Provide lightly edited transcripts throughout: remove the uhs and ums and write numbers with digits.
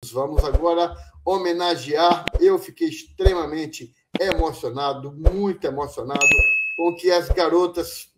Vamos agora homenagear. Eu fiquei extremamente emocionado, muito emocionado com o que as garotas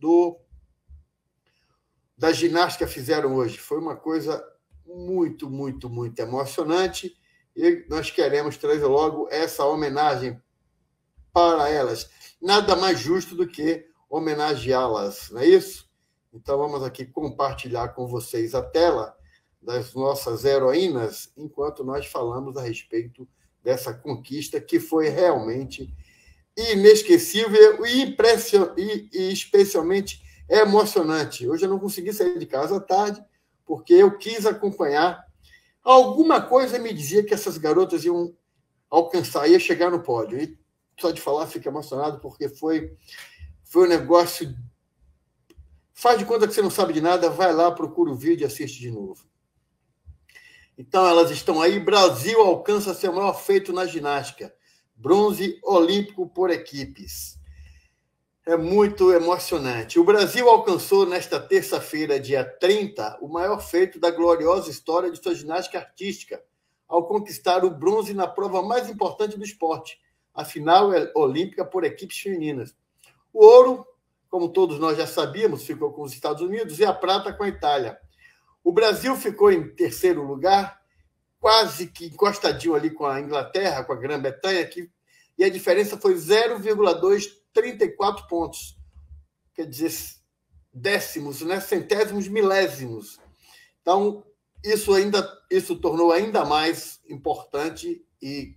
da ginástica fizeram hoje. Foi uma coisa muito, muito, muito emocionante e nós queremos trazer logo essa homenagem para elas. Nada mais justo do que homenageá-las, não é isso? Então vamos aqui compartilhar com vocês a tela das nossas heroínas, enquanto nós falamos a respeito dessa conquista que foi realmente inesquecível e especialmente emocionante. Hoje eu não consegui sair de casa à tarde, porque eu quis acompanhar. Alguma coisa me dizia que essas garotas iam alcançar, ia chegar no pódio. E só de falar fico emocionado, porque foi um negócio... Faz de conta que você não sabe de nada, vai lá, procura o vídeo e assiste de novo. Então, elas estão aí. Brasil alcança seu maior feito na ginástica. Bronze olímpico por equipes. É muito emocionante. O Brasil alcançou, nesta terça-feira, dia 30, o maior feito da gloriosa história de sua ginástica artística, ao conquistar o bronze na prova mais importante do esporte, a final olímpica por equipes femininas. O ouro, como todos nós já sabíamos, ficou com os Estados Unidos e a prata com a Itália. O Brasil ficou em terceiro lugar, quase que encostadinho ali com a Inglaterra, com a Grã-Bretanha, e a diferença foi 0,234 pontos. Quer dizer, décimos, né? Centésimos, milésimos. Então, isso tornou ainda mais importante e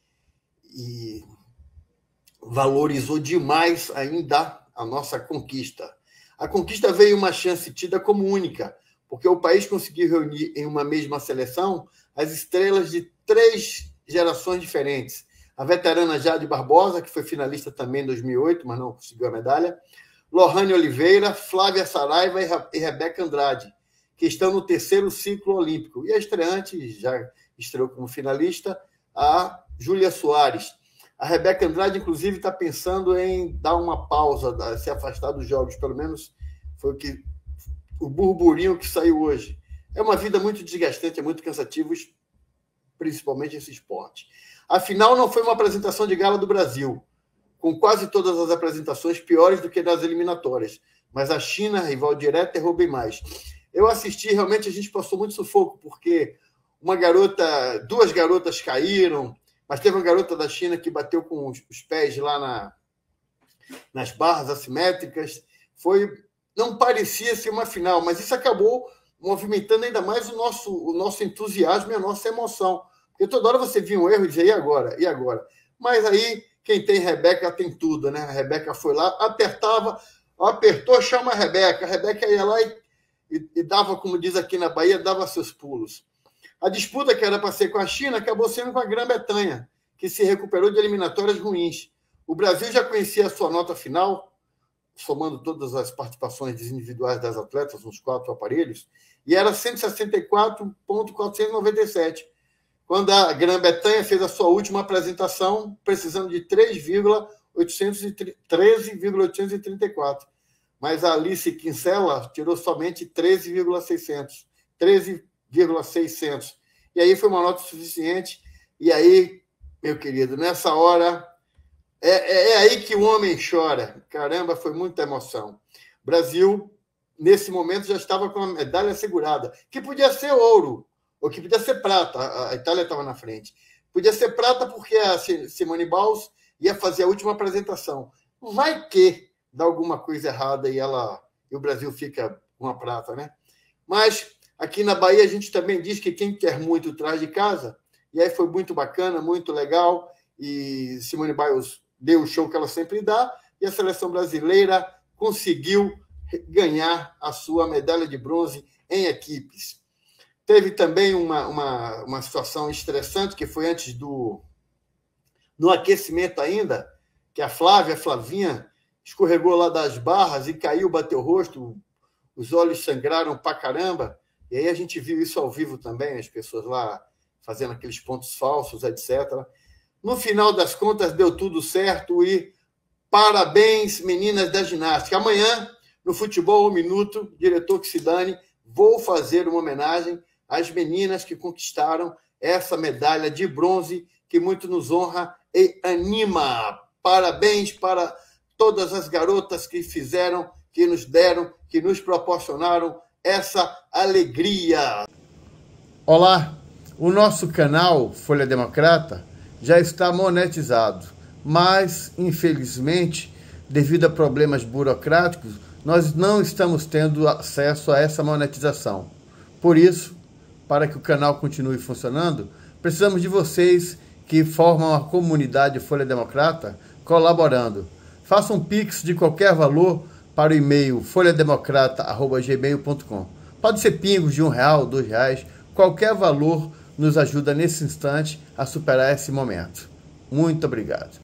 valorizou demais ainda a nossa conquista. A conquista veio uma chance tida como única, porque o país conseguiu reunir em uma mesma seleção as estrelas de 3 gerações diferentes. A veterana Jade Barbosa, que foi finalista também em 2008, mas não conseguiu a medalha, Lohane Oliveira, Flávia Saraiva e Rebeca Andrade, que estão no 3º ciclo olímpico. E a estreante, já estreou como finalista, a Júlia Soares. A Rebeca Andrade, inclusive, está pensando em dar uma pausa, se afastar dos jogos, pelo menos foi o burburinho que saiu hoje. É uma vida muito desgastante, é muito cansativo, principalmente esse esporte. Afinal, não foi uma apresentação de gala do Brasil, com quase todas as apresentações piores do que nas eliminatórias, mas a China, rival direta, errou bem mais. Eu assisti, realmente a gente passou muito sufoco, porque 2 garotas caíram, mas teve uma garota da China que bateu com os pés lá nas barras assimétricas. Não parecia ser uma final, mas isso acabou movimentando ainda mais o nosso entusiasmo e a nossa emoção. Porque toda hora você via um erro e dizia, e agora? E agora? Mas aí, quem tem Rebeca tem tudo, né? A Rebeca foi lá, apertou, chama a Rebeca. A Rebeca ia lá e dava, como diz aqui na Bahia, dava seus pulos. A disputa que era para ser com a China acabou sendo com a Grã-Bretanha, que se recuperou de eliminatórias ruins. O Brasil já conhecia a sua nota final, somando todas as participações individuais das atletas, nos 4 aparelhos, e era 164,497, quando a Grã-Bretanha fez a sua última apresentação, precisando de 13,834. Mas a Alice Kinsella tirou somente 13,600. E aí foi uma nota suficiente. E aí, meu querido, nessa hora, é aí que o homem chora. Caramba, foi muita emoção. O Brasil, nesse momento, já estava com a medalha assegurada, que podia ser ouro, ou que podia ser prata. A Itália estava na frente. Podia ser prata porque a Simone Biles ia fazer a última apresentação. Vai que dá alguma coisa errada e o Brasil fica com a prata, né? Mas aqui na Bahia a gente também diz que quem quer muito traz de casa, e aí foi muito bacana, muito legal, e Simone Biles deu o show que ela sempre dá, e a seleção brasileira conseguiu ganhar a sua medalha de bronze em equipes. Teve também uma situação estressante, que foi antes no aquecimento ainda, que a Flavinha, escorregou lá das barras e caiu, bateu o rosto, os olhos sangraram pra caramba, e aí a gente viu isso ao vivo também, as pessoas lá fazendo aqueles pontos falsos, etc. No final das contas, deu tudo certo e parabéns, meninas da ginástica. Amanhã, no Futebol 1 Minuto, diretor que se dane, vou fazer uma homenagem às meninas que conquistaram essa medalha de bronze que muito nos honra e anima. Parabéns para todas as garotas que fizeram, que nos deram, que nos proporcionaram essa alegria. Olá, o nosso canal Folha Democrata já está monetizado, mas, infelizmente, devido a problemas burocráticos, nós não estamos tendo acesso a essa monetização. Por isso, para que o canal continue funcionando, precisamos de vocês que formam a comunidade Folha Democrata colaborando. Faça um Pix de qualquer valor para o e-mail folhademocrata@gmail.com. Pode ser pingos de R$1, R$2, qualquer valor nos ajuda nesse instante a superar esse momento. Muito obrigado.